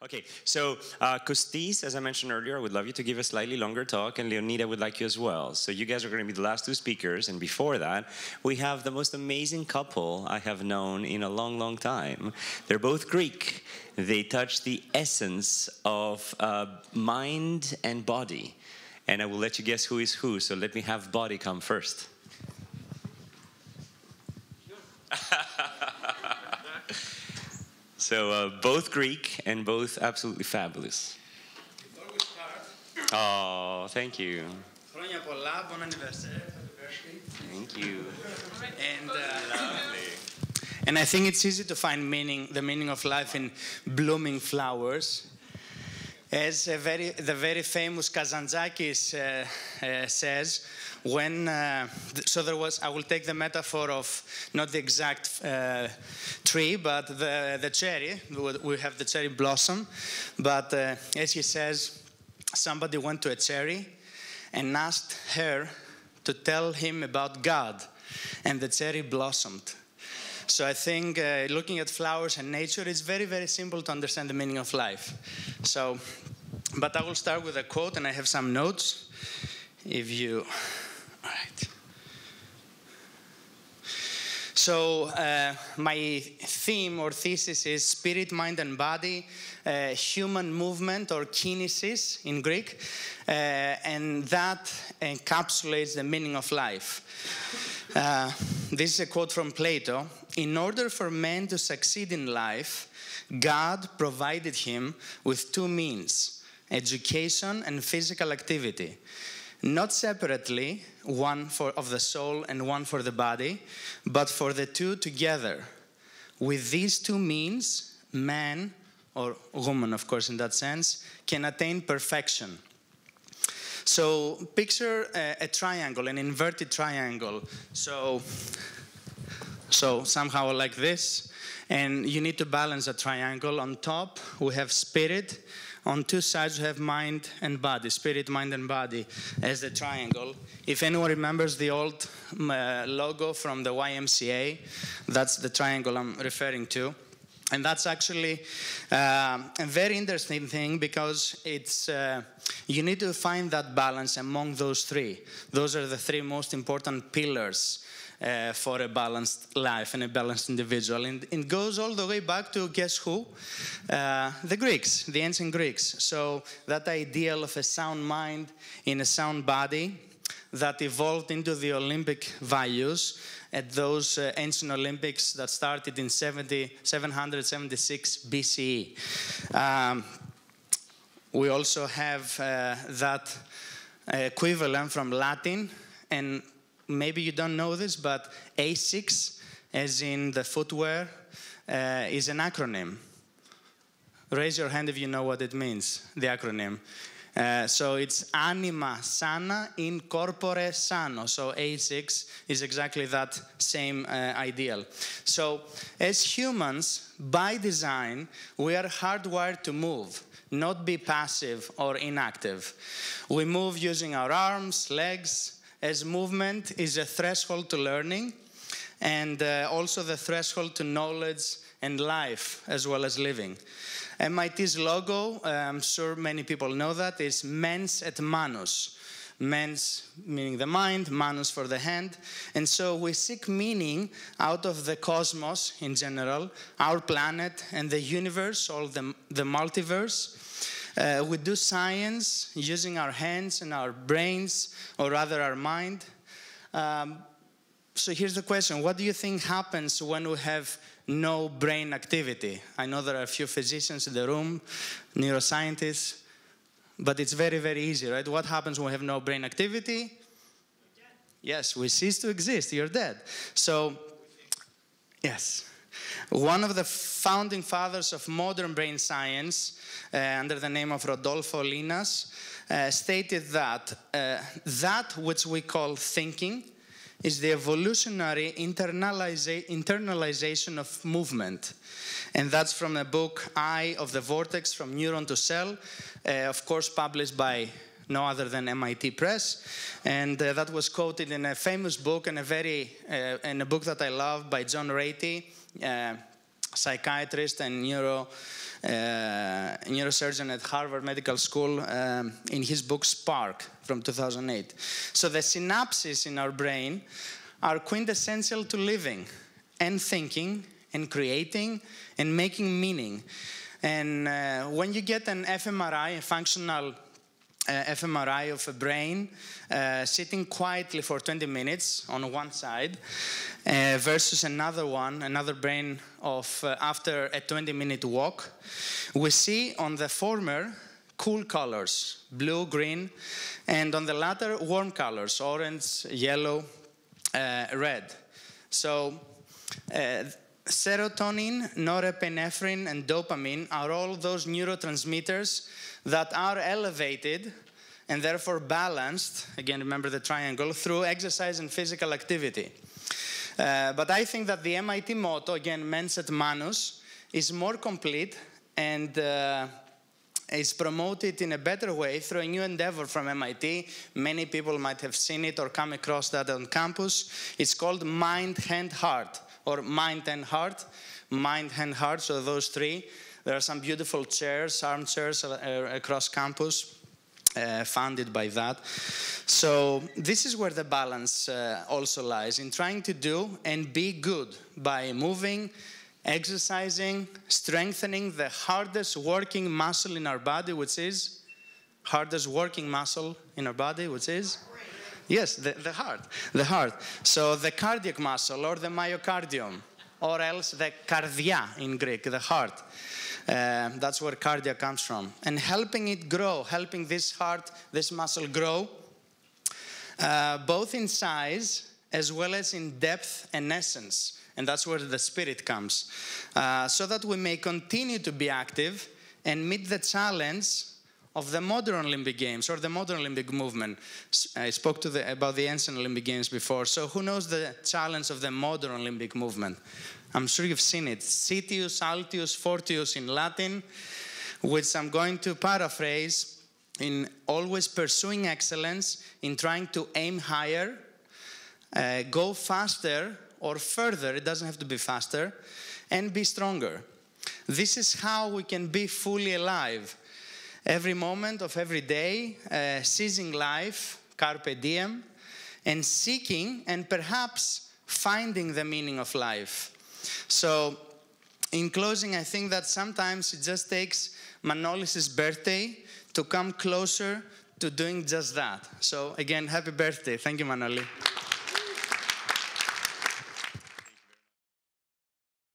Okay, so Kostis, as I mentioned earlier, I would love you to give a slightly longer talk, and Leonida would like you as well. So you guys are going to be the last two speakers, and before that, we have the most amazing couple I have known in a long, long time. They're both Greek. They touch the essence of mind and body. And I will let you guess who is who, so let me have body come first. So both Greek and both absolutely fabulous. Before we start, Oh, thank you. Χρόνια πολλά, bon anniversaire, happy birthday. Thank you. And I think it's easy to find the meaning of life in blooming flowers. As the very famous Kazantzakis says, so there was, I will take the metaphor of not the exact tree, but the cherry. We have the cherry blossom. But as he says, somebody went to a cherry and asked her to tell him about God, and the cherry blossomed. So I think looking at flowers and nature, it's very, very simple to understand the meaning of life. So, but I will start with a quote, and I have some notes. All right. So my theme or thesis is spirit, mind, and body, human movement or kinesis in Greek, and that encapsulates the meaning of life. This is a quote from Plato. In order for man to succeed in life, God provided him with two means, education and physical activity. Not separately, one of the soul and one for the body, but for the two together. With these two means, man, or woman, of course, in that sense, can attain perfection. So picture a triangle, an inverted triangle. So somehow like this, and you need to balance a triangle. On top, we have spirit. On two sides, we have mind and body, spirit, mind, and body as the triangle. If anyone remembers the old logo from the YMCA, that's the triangle I'm referring to. And that's actually a very interesting thing because it's you need to find that balance among those three. Those are the three most important pillars for a balanced life and a balanced individual. And it goes all the way back to, guess who? The Greeks, the ancient Greeks. So that ideal of a sound mind in a sound body that evolved into the Olympic values at those ancient Olympics that started in 776 BCE. We also have that equivalent from Latin, and maybe you don't know this, but ASICS, as in the footwear, is an acronym. Raise your hand if you know what it means, the acronym. So it's anima sana in corpore sano. So ASICS is exactly that same ideal. So as humans, by design, we are hardwired to move, not be passive or inactive. We move using our arms, legs, as movement is a threshold to learning and also the threshold to knowledge and life as well as living. MIT's logo, I'm sure many people know that, is mens et manus. Mens meaning the mind, manus for the hand. And so we seek meaning out of the cosmos in general, our planet and the universe, or the multiverse. We do science using our hands and our brains, or rather our mind. So here's the question. What do you think happens when we have no brain activity? I know there are a few physicians in the room, neuroscientists, but it's very, very easy, right? What happens when we have no brain activity? Yes, we cease to exist. You're dead. So, yes. One of the founding fathers of modern brain science, under the name of Rodolfo Linas, stated that that which we call thinking is the evolutionary internalization of movement. And that's from a book, Eye of the Vortex, From Neuron to Cell, of course published by no other than MIT Press. And that was quoted in a famous book, and in a book that I love by John Ratey, psychiatrist and neurosurgeon at Harvard Medical School, in his book Spark from 2008. So the synapses in our brain are quintessential to living and thinking and creating and making meaning. And when you get an fMRI, a functional fMRI of a brain, sitting quietly for 20 minutes on one side versus another brain of after a 20-minute walk, we see on the former cool colors, blue, green, and on the latter warm colors, orange, yellow, red. So serotonin, norepinephrine, and dopamine are all those neurotransmitters that are elevated and therefore balanced, again remember the triangle, through exercise and physical activity. But I think that the MIT motto, again, mens et manus, is more complete and is promoted in a better way through a new endeavor from MIT. Many people might have seen it or come across that on campus. It's called Mind, Hand, Heart, or Mind and Heart. Mind, Hand, Heart, so those three. There are some beautiful chairs, armchairs across campus, funded by that. So this is where the balance also lies, in trying to do and be good by moving, exercising, strengthening the hardest working muscle in our body, which is hardest working muscle in our body, which is? Yes, the heart. The heart. So the cardiac muscle or the myocardium, or else the cardia in Greek, the heart. That's where cardia comes from. And helping it grow, helping this heart, this muscle grow, both in size as well as in depth and essence. And that's where the spirit comes. So that we may continue to be active and meet the challenge of the modern Olympic Games or the modern Olympic movement. I spoke about the ancient Olympic Games before. So who knows the challenge of the modern Olympic movement? I'm sure you've seen it. Citius, Altius, Fortius in Latin, which I'm going to paraphrase in always pursuing excellence, in trying to aim higher, go faster or further, it doesn't have to be faster, and be stronger. This is how we can be fully alive. Every moment of every day, seizing life, carpe diem, and seeking and perhaps finding the meaning of life. So, in closing, I think that sometimes it just takes Manolis' birthday to come closer to doing just that. So, again, happy birthday. Thank you, Manoli.